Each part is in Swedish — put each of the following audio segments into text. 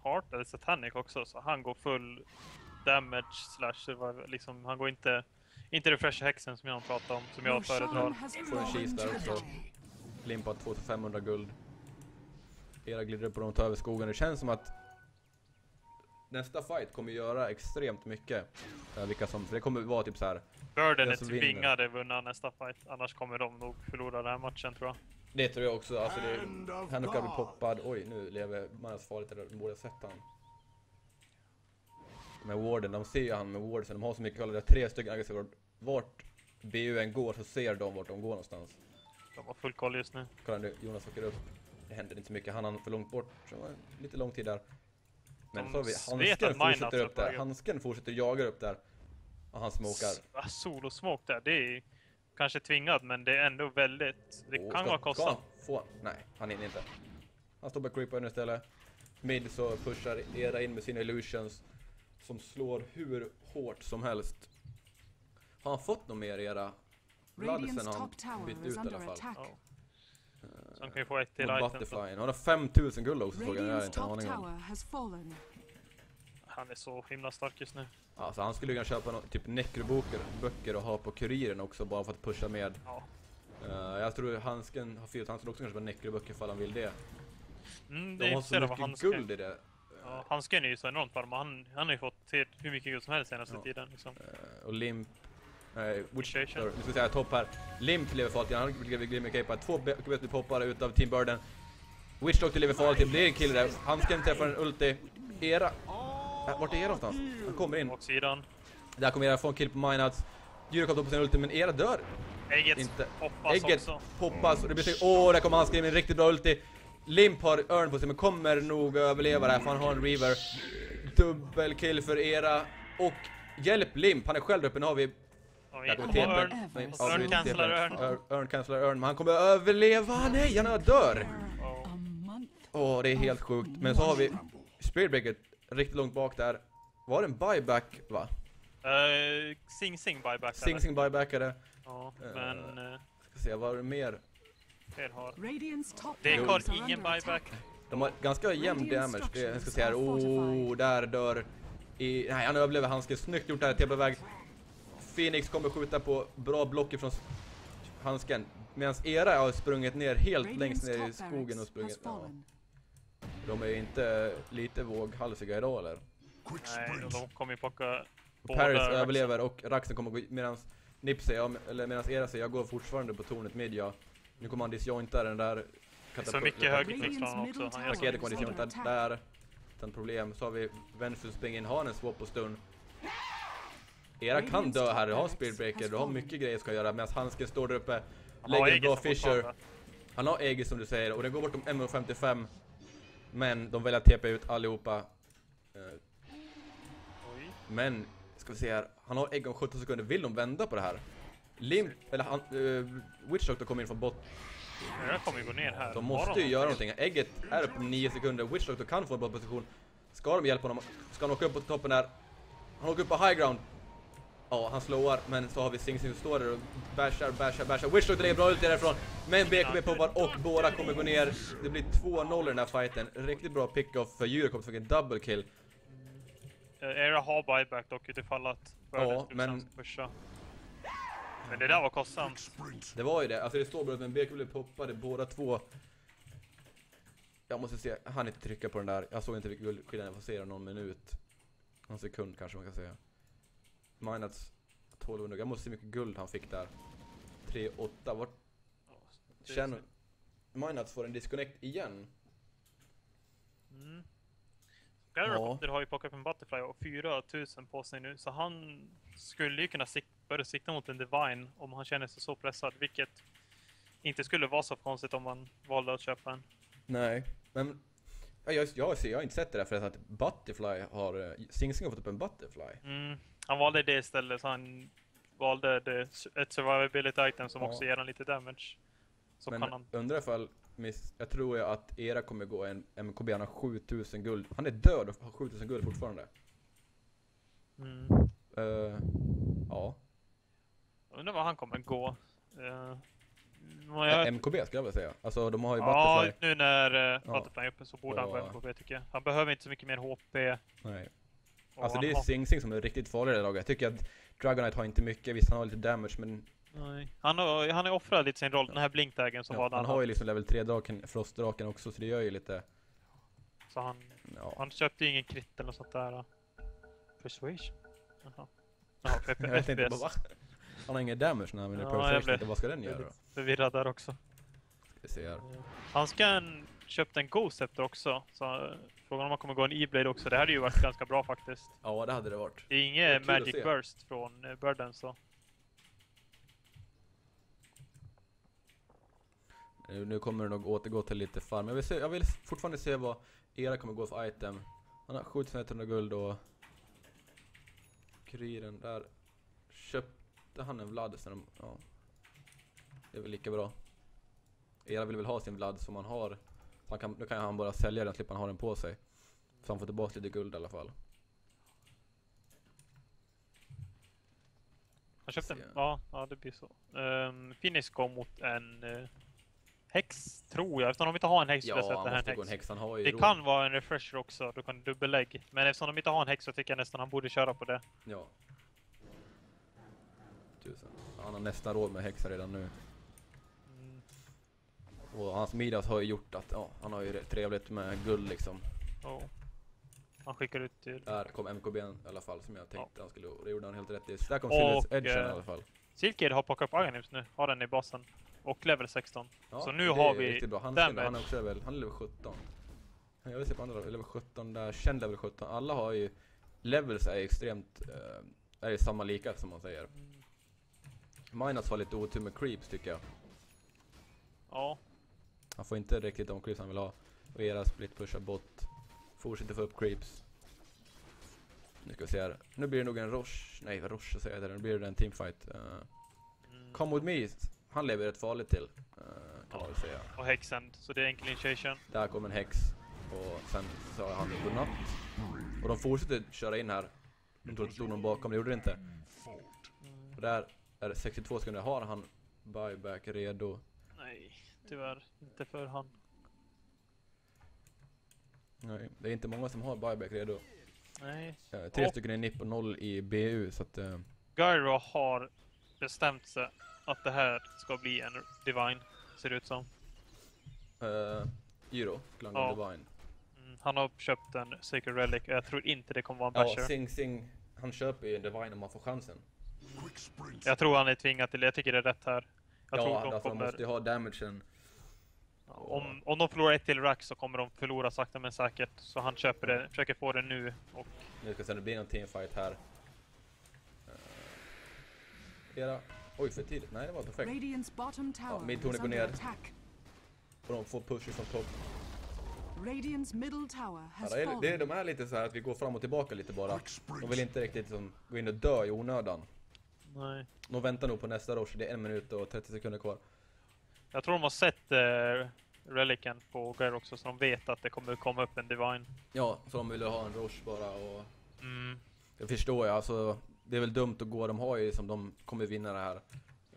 Heart eller Satanic också, så han går full damage slash liksom, han går inte refresha häxen som jag pratar om, som jag föredrar. Får en cheese där också. Limpa 2500 guld. Era glider upp på dem och tar över skogen. Det känns som att nästa fight kommer göra extremt mycket. För det kommer vara typ så här. Burden är tvingade vunna nästa fight, annars kommer de nog förlora den här matchen, tror jag. Det tror jag också. Alltså han kan bli poppad. Oj, nu lever man farligt, eller borde ha sett han. Med warden, de ser ju han med warden, så de har så mycket, det är 3 stycken aggressiva. Vart BU än går så ser de vart de går någonstans. De har full koll just nu. Kolla nu, Jonas åker upp. Det händer inte så mycket, han är för långt bort. Så lite lång tid där. Men så har vi Hansken fortsätter upp där. Hansken fortsätter jaga upp där. Och han smokar. Solo smoke där, det är kanske tvingad, men det är ändå väldigt... Det kan vara kostsamt. Nej, han är inte. Han står på creeper nu istället. Mid så pushar Era in med sina illusions. Som slår hur hårt som helst. Har han fått något mer Era? Bloodsen har han bytt ut i alla fall. Ja. Så han kan ju få ett till item. Butterfly. Han har 5000 guld också, såg jag inte en aning om. Han är så himla stark just nu. Alltså han skulle kunna köpa typ nekroböcker och ha på kuriren också, bara för att pusha med. Ja. Jag tror Hansken har fel, han skulle också kanske köpa nekroböcker ifall han vill det. Det är så mycket guld i det. Ja, Hansken är ju så enormt varm. Han har ju fått till hur mycket guld som helst senaste tiden. Liksom. Och Limp... Nu ska vi säga topp här. Limp lever farligt, han blev Glimmer Cape. 2 blir poppare utav Team Burden. Witch Doctor lever farligt, det blir en kill där. Hansken träffar en ulti. Era... Vart är Era någonstans? Han kommer in. Baksidan. Där kommer Era få en kill på Minats. Djur kommer på sin ulti, men Era dör. Ägget poppas också. Poppas och det blir så... där kommer Hansken med en riktigt bra ulti. Limp har Örn på sig, men kommer nog överleva där, för han har en Reaver. Dubbelkill för Era. Och hjälp Limp, han är själv uppe, nu har vi... Örn cancelar Örn. Örn cancelar Örn, men han kommer överleva. Nej, han dör. Det är helt sjukt. Men så har vi Spiritbreaker riktigt långt bak där. Var det en buyback, va? Sing buyback. Sing buyback är det. Ja, men... Ska se, vad är det mer? Det har ingen buyback. De har ganska jämn damage. Jag ska se här. Där dör... Nej, han överlever. Hansken snyggt gjort där till på väg. Phoenix kommer skjuta på bra block från Hansken. Medan Era har sprungit ner helt längst ner i skogen och sprungit... Ja. De är inte lite våghalsiga idag, eller? Nej, de kommer ju plocka... Paris överlever och Raxen kommer gå... Medan Nip säger, eller medan Era säger, jag går fortfarande på tornet mid, ja. Nu kommer han disjointa den där... Så mycket högerklick från honom också. Raketer kommer disjointa där. Utan problem. Så har vi Venus springer in, har en swap på stund. Era kan dö här, du har Spiritbreaker, du har mycket grejer ska göra. Medan Hansken står där uppe, lägger en bra Fisher. Han har Aegis som du säger, och den går bortom M55. Men de väljer att tepa ut allihopa. Men, ska vi se här, han har ägg om 17 sekunder, vill de vända på det här? Limp, eller han, Witch Doctor kommer in från bot. Jag kommer gå ner här. De måste ju göra någonting, ägget är uppe på 9 sekunder, Witch Doctor kan få en bra position. Ska de hjälpa honom? Ska han åka upp på toppen där? Han åker upp på high ground. Ja, han slår, men så har vi Sing som står där och bashar. Witch Doctor är bra ut därifrån. Men BKB poppar och båda kommer gå ner. Det blir 2-0 i den här fighten. Riktigt bra pick-off för Djur kommer få en double kill. Era har buyback dock utifall att men pusha. Men det där var kostsamt. Det var ju det. Alltså det står bara att en BKB poppade båda två. Jag måste se, han inte trycka på den där. Jag såg inte vilken guldskillnad, jag får se någon minut. Någon sekund kanske man kan säga. Minats 1200. Jag måste se mycket guld han fick där. 3-8. Vart känner Minats får en disconnect igen. Garrotter har ju plockat upp en Butterfly och 4000 på sig nu. Så han skulle ju kunna börja sikta mot en Divine om han känner sig så pressad. Vilket inte skulle vara så konstigt om man valde att köpa en. Nej, men jag har inte sett det där för att Butterfly har... Sing har fått upp en Butterfly. Han valde det istället, så han valde ett survivability item som också ger han lite damage. Så men kan han... undrar ifall... Jag tror att Era kommer gå en MKB, han har 7000 guld. Han är död och har 7000 guld fortfarande. Ja. Jag undrar vad han kommer gå. MKB skulle jag väl säga. Alltså de har ju ja, Butterfly. nu när Butterfly är uppe så borde han vara MKB tycker jag. Han behöver inte så mycket mer HP. Nej. Alltså det är Sing Sing som är riktigt farlig i det laget. Jag tycker att Dragonite har inte mycket, visst han har lite damage men... Nej. Han är offrad lite sin roll, den här blinktagen som var han har ju liksom level 3-draken, Frostdraken också, så det gör ju lite... Så han köpte ju ingen crit eller något sånt där. Persuasion? Jaha. Jaha, jag tänkte bara, va? Han har ingen damage när han vill Persuasion, vad ska den göra då? Förvirrad där också. Ska vi se här. Han ska köpt en Ghost efter också, så frågan om man kommer gå en E-Blade också. Det hade ju varit ganska bra faktiskt. Ja, det hade det varit. Det är inget Magic Burst från Burden så. Nu kommer det nog återgå till lite farm. Jag vill fortfarande se vad Era kommer gå för item. Han har 7100 guld och kuriren där. Köpte han en Vlad sen ja. Det är väl lika bra. Era vill väl ha sin Vlad som han har. Nu kan han bara sälja den, slipper han ha den på sig. Så han får tillbaka lite guld i alla fall. Han köpte en, ja det blir så. Finish går mot en häx, tror jag. Eftersom de inte har en häx så ja, han måste gå en häx. Han har ju det kan vara en refresher också, du kan dubbellägg. Men eftersom de inte har en häx så tycker jag nästan han borde köra på det. Ja. 1000. Han har nästan råd med häxar redan nu. Och hans Midas har ju gjort att han har ju trevligt med guld liksom. Han skickar ut till... Där kom MKB i alla fall som jag tänkte han skulle. Det gjorde han helt rätt i. Så där kom Silvers Edge i alla fall. Silkid har plockat upp Aghanim nu. Har den i basen. Och level 16. Ja, så nu har vi han är också level, han är level 17. Jag vill se på andra level 17 där, känd level 17. Alla har ju levels är extremt är ju samma lika som man säger. Minas har lite otur med creeps tycker jag. Ja. Han får inte riktigt de creeps han vill ha. Och era split pushar bot. Fortsätter få upp creeps. Nu ska vi se här. Nu blir det nog en Roche. Nej, Roche säger jag det. Nu blir det en teamfight. Come with me. Han lever rätt farligt till. Kan man väl säga. Och häxen. Så det är enkel initiation. Där kommer en häx. Och sen sa han godnatt. Och de fortsätter köra in här. De trodde att det stod någon bakom. Det gjorde det inte. Och där är det 62 sekunder. Har han buyback redo? Nej, tyvärr. Inte för han. Nej, det är inte många som har buyback redo. Nej. 3 stycken i NIP och 0 i BU så att... Gyro har bestämt sig att det här ska bli en Divine, ser det ut som. Gyro, skulle han gå Divine. Han har köpt en Sacred Relic och jag tror inte det kommer vara en basher. Ja, Sing Sing, han köper ju en Divine om man får chansen. Jag tror han är tvingad till det, jag tycker det är rätt här. Jag tror de alltså kommer... måste ju ha damagen. Om de förlorar ett till rack så kommer de förlora sakta men säkert. Så han köper det, försöker få det nu. Och... Nu ska det bli någon teamfight här. Oj, för tidigt. Nej, det var perfekt. Midtornet går ner. Och de får push från topp. De är lite så här att vi går fram och tillbaka lite bara. De vill inte riktigt gå in och dö i onödan. Nej. De väntar nog på nästa rush. Det är 1 minut och 30 sekunder kvar. Jag tror de har sett relicen på Gyro också så de vet att det kommer komma upp en Divine. Ja, så de vill ha en rush bara och... Jag förstår alltså det är väl dumt att gå, de har ju som de kommer vinna det här.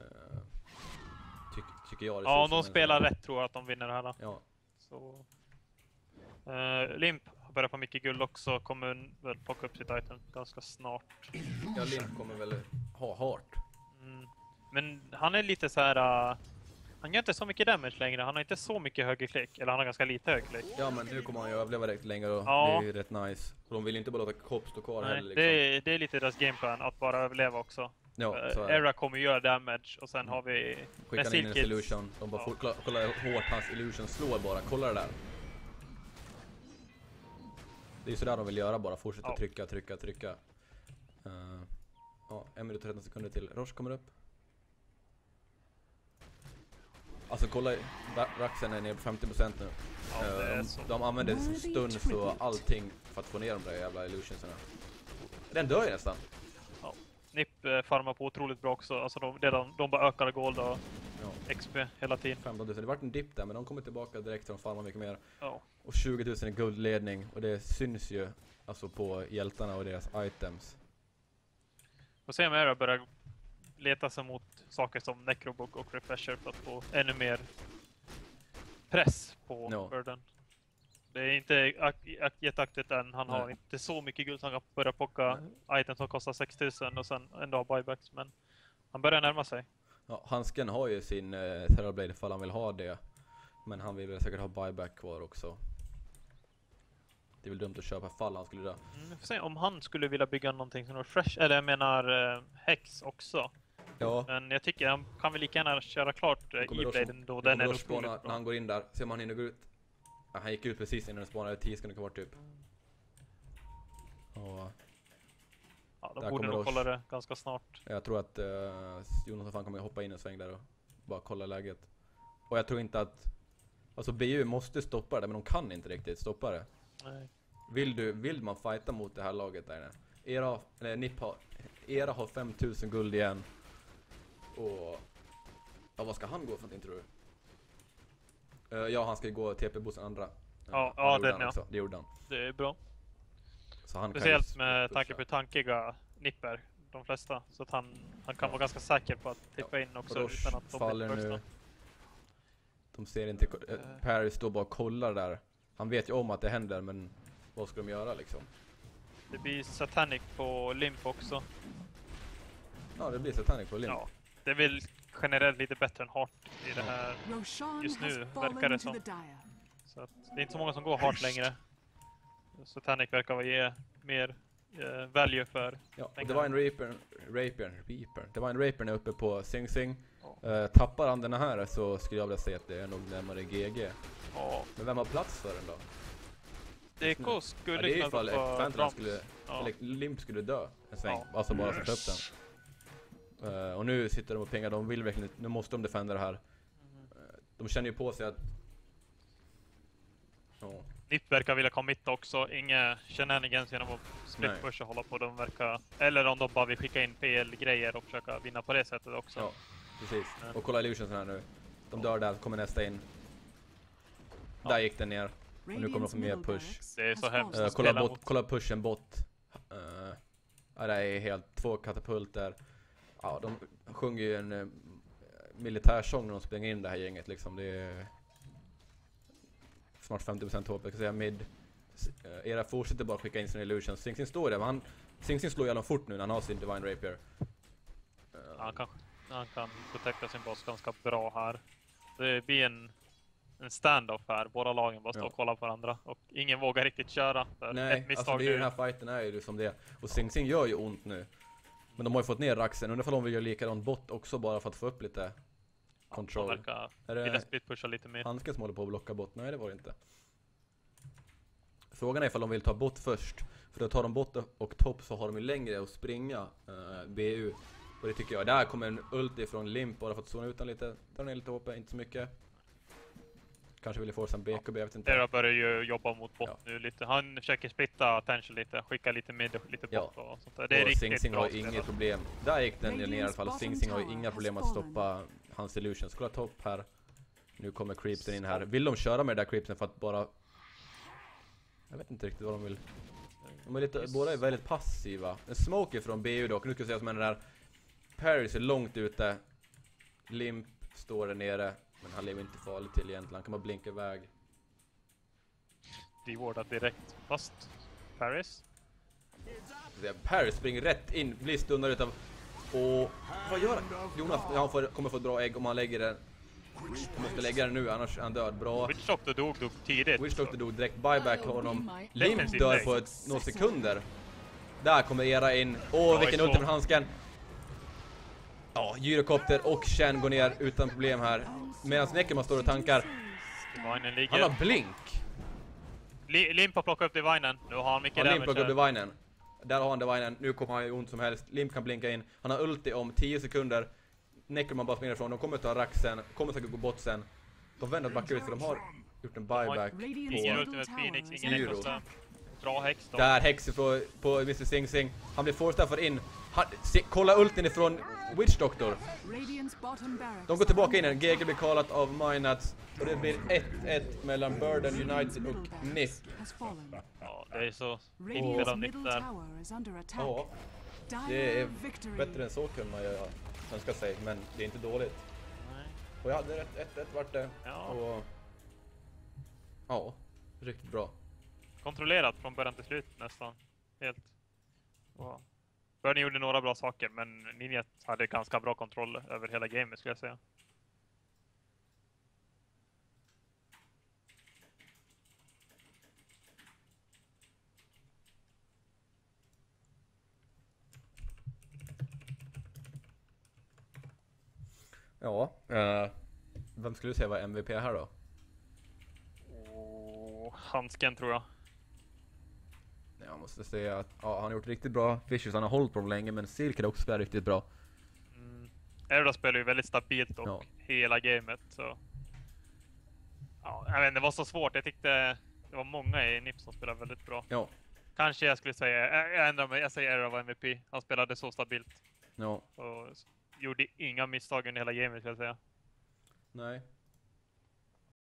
Tycker jag. Ja, om de spelar rätt tror jag att de vinner det här då. Ja. Så... Limp har börjat på mycket guld också, kommer väl plocka upp sitt item ganska snart. Ja, Limp kommer väl ha hårt. Men han är lite så här. Han gör inte så mycket damage längre, han har inte så mycket högerklick, eller han har ganska lite högerklick. Ja, men nu kommer han ju överleva rätt länge och det är ju rätt nice. Och de vill inte bara låta Kopp stå kvar heller liksom. Det är lite deras gameplan, att bara överleva också. Ja, Era kommer göra damage och sen har vi... Skickar in en illusion, de bara kolla hur hårt hans illusion slår bara, kolla det där. Det är ju sådär de vill göra bara, fortsätta trycka. Ja, 1 minut och 13 sekunder till. Roche kommer upp. Alltså kolla, Raxen är nere på 50% nu. Ja, de använder som stuns och allting för att få ner de där jävla illusionsarna. Den dör ju nästan. Ja, Nip farmar på otroligt bra också. Alltså de bara ökar gold och XP hela tiden. 15 000, det vart en dipp där men de kommer tillbaka direkt och de farmar mycket mer. Ja. Och 20 000 i guldledning och det syns ju alltså på hjältarna och deras items. Och se om Era börjar leta sig mot saker som Necrobug och Refresher för att få ännu mer press på Burden. Det är inte jätteaktigt än. Han har inte så mycket guld som han kan börja plocka items som kostar 6000 och sen ändå ha buybacks, men han börjar närma sig. Ja, Hansken har ju sin Terrorblade ifall han vill ha det. Men han vill väl säkert ha buyback kvar också. Det är väl dumt att köpa fall han skulle dö. Vi får se om han skulle vilja bygga någonting som Refresh, eller jag menar Hex också. Ja. Men jag tycker han kan väl lika gärna köra klart E-Bladen då den är otroligt bra. När han går in där, ser man hinner gå ut. Ja, han gick ut precis innan den spanade, 10 sekunder kvar typ. Och ja, de borde nog kolla det ganska snart. Jag tror att Jonas fan kommer hoppa in en sväng där och bara kolla läget. Och jag tror inte att... Alltså BU måste stoppa det, men de kan inte riktigt stoppa det. Nej. Vill man fighta mot det här laget där inne? Era har 5000 guld igen. Och... Ja, vad ska han gå för någonting tror du? Ja, han ska gå TP-bussen andra. Ja, den ja. Det gjorde han. Det är bra. Så han speciellt med tanke på tankiga nipper, de flesta. Så att han kan vara ganska säker på att tippa in också utan att de faller nu. De ser inte... Paris står bara och kollar där. Han vet ju om att det händer, men vad ska de göra liksom? Det blir Satanic på Limp också. Ja, det blir Satanic på Limp. Ja, det är väl generellt lite bättre än Heart i det här just nu, verkar det som. Så att det är inte så många som går Heart längre. Satanic verkar vara ge mer value för pengarna. Det var en Rapier. Det var en Rapier uppe på Sing Sing. Tappar han den här så skulle jag vilja säga att det är nog närmare GG. Ja. Men vem har plats för den då? DK skulle det är ifall Phantom skulle, eller Limp skulle dö en sväng. Alltså bara sätta upp den. Och nu sitter de och pengar, de vill verkligen, nu måste de defenda det här. De känner ju på sig att... Nip verkar vilja committa också, inga shenanigans genom att split push och hålla på. De verkar, eller om de bara vill skicka in PL-grejer och försöka vinna på det sättet också. Ja, precis. Och kolla Illusions här nu. De dör där, kommer nästa in. Där gick den ner. Och nu kommer de få mer push. Det är så hemskt. Kolla pushen bot. Det är helt 2 katapulter. Ja, de sjunger ju en militärsång när de springer in det här gänget liksom. Det är snart 50% HP. Jag kan säga mid. Era fortsätter bara skicka in sina illusions. Sing Sing står där, men Sing Sing slår jävla fort nu när han har sin Divine Rapier. Han kan protecta sin boss ganska bra här. Det blir en stand-off här. Båda lagen bara står och kollar på varandra. Och ingen vågar riktigt köra. Nej, ett misstag alltså det är den här fighten är ju som det. Och Sing Sing gör ju ont nu. Men de har ju fått ner Raxen. Undrar om de vill göra likadant bot också bara för att få upp lite control. De verkar vilja split-pusha lite mer. Hansken som håller på att blocka bot. Nej, det var det inte. Frågan är ifall de vill ta bot först. För då tar de bot och topp så har de ju längre att springa BU. Och det tycker jag. Där kommer en ult ifrån Limp bara för att zona utan lite. Tar ner lite HP, inte så mycket. Kanske vill forsa en BKB, jag vet inte. Dera börjar ju jobba mot bot nu lite. Han försöker splitta attention lite, skicka lite mid och lite bot och sånt där. Det är och riktigt Sing bra. har inget problem. Där gick den ner i alla fall. Sing Sing har ju inga problem att stoppa hans illusions. Kolla topp här. Nu kommer creepsen in här. Vill de köra med det där creepsen för att bara... Jag vet inte riktigt vad de vill. De är lite, båda är väldigt passiva. En smoke från BU dock. Nu ska jag säga som den där. Paris är långt ute. Limp står där nere. Men han lever inte farligt till egentligen. Han kan bara blinka iväg. Rewardad direkt. Fast Paris. Paris springer rätt in. Blir stundar utav... Och vad gör han? Jonas kommer få dra ägg om han lägger den. Han måste lägga den nu, annars är han död. Bra. Witch Doctor dog tidigt. Witch Doctor dog direkt. Buyback honom. Limp dör på några sekunder. Där kommer Era in. Åh, vilken ult från handsken. Ja, gyrokopter och Shen går ner utan problem här. Medan Neckerman står och tankar. Han har blink. Limp har plockat upp Divinen. Nu har han mycket damage. Limp plockar upp Divinen. Där har han Divinen. Nu kommer han ju ont som helst. Limp kan blinka in. Han har ulti om 10 sekunder. Neckerman bara springer ifrån. De kommer ta Raxen. Kommer säkert gå bort sen. De vänder backa ut för de har gjort en buyback på ingen Ultimate Phoenix, ingen Necrosta. Bra Hex då. Där Hex på Mr. Sing Sing. Han blir forstaffad in. Kolla ultin ifrån Witch Doctor. De går tillbaka in. GG blir kallat av Minats. Och det blir 1-1 mellan Burden United och NIP. Ja, det är så inte mellan NIP där. Ja, det är bättre än så kan man göra. önskar sig, men det är inte dåligt. Nej. Och jag hade rätt 1-1 vart det. Ja. Och ja, riktigt bra. Kontrollerat från början till slut nästan. Helt. Och Burning gjorde några bra saker, men Ninjet hade ganska bra kontroll över hela gamet skulle jag säga. Ja, vem skulle du säga var MVP här då? Handsken tror jag. Jag måste säga att ja, han har gjort riktigt bra Vicious, han har hållit på dem länge, men Silk också spelar riktigt bra. Erda spelar ju väldigt stabilt och hela gamet, så ja, jag vet inte, det var så svårt. Jag tyckte det var många i NiP som spelade väldigt bra. Ja. Kanske jag skulle säga, jag ändrar mig, jag säger Erda var MVP. Han spelade så stabilt. Ja. Och gjorde inga misstag under hela gamet skulle jag säga. Nej.